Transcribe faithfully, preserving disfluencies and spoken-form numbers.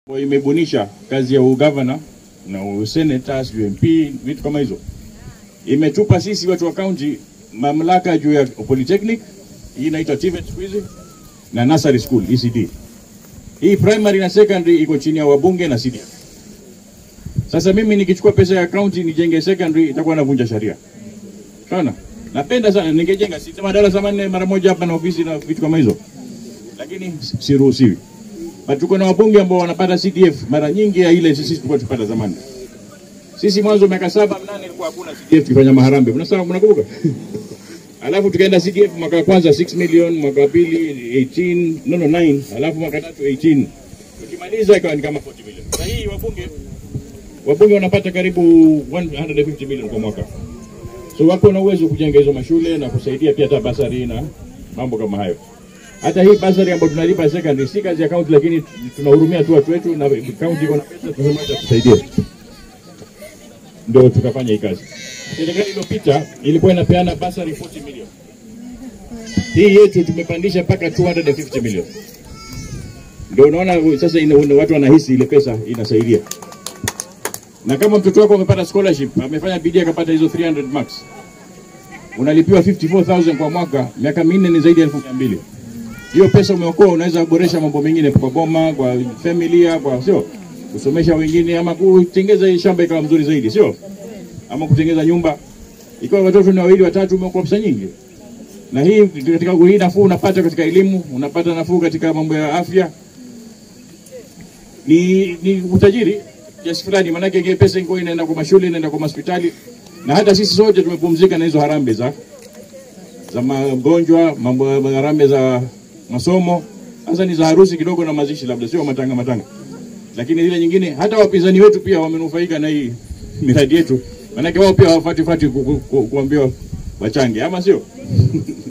Imebunisha kazi ya ugovernor na senators, U M P, vitu kama hizo. Imetupa sisi watu wa county mamlaka juu ya polytechnic, hii inaitwa T V E T siku hizi, na nursery school E C D. Hii primary na secondary iko chini ya wabunge na C D F. Sasa mimi nikichukua pesa ya county nijenge secondary itakuwa navunja sharia. Sawa? Napenda sana ningejenga si madarasa manne mara moja hapa na ofisi na vitu kama hizo. Lakini siruhusiwi. Tuko na wabunge ambao wanapata C D F mara nyingi ya ile sisi tulikuwa tupata zamani. Sisi mwanzo miaka saba nane ilikuwa hakuna C D F tukifanya maharambe. Mnasema mnakumbuka? Alafu tukaenda C D F mwaka wa kwanza six million, mwaka wa pili eighteen, no no nine, alafu mwaka tatu eighteen. Tukimaliza ikawa ni kama forty million. Sasa hii wabunge wabunge wanapata karibu one hundred fifty million kwa mwaka. So wako na uwezo kujenga hizo mashule na kusaidia pia hata basari na mambo kama hayo. Hata hii basari ambayo tunalipa secondary si kazi ya county, lakini tunahurumia tu watu wetu na county iko na pesa tunamwacha tusaidie. Ndio tukafanya hii kazi. Serikali iliyopita ilikuwa inapeana basari forty million. Hii yetu tumepandisha mpaka two hundred fifty million. Ndio unaona sasa ina, watu wanahisi ile pesa inasaidia. Na kama mtoto wako amepata scholarship, amefanya bidii akapata hizo three hundred marks, unalipiwa fifty-four thousand kwa mwaka, miaka minne ni zaidi ya elfu mbili. Hiyo pesa umeokoa, unaweza kuboresha mambo mengine kwa boma, kwa familia, kwa sio kusomesha wengine, ama kutengeza shamba ikawa mzuri zaidi, sio? Ama kutengeza nyumba. Ikiwa watoto ni wawili watatu, umeokoa pesa nyingi. Na hii katika hii nafuu unapata katika elimu, unapata nafuu katika mambo ya afya. Ni ni utajiri kiasi fulani, maana yake pesa ingo inaenda kwa mashule, inaenda kwa hospitali. Na hata sisi sote tumepumzika na hizo harambe za za magonjwa, mambo ya harambe za masomo. Sasa ni za harusi kidogo na mazishi labda, sio matanga matanga. Lakini zile nyingine hata wapinzani wetu pia wamenufaika na hii miradi yetu. Maana yake wao pia hawafuati fuati kuambiwa wachange, ama sio?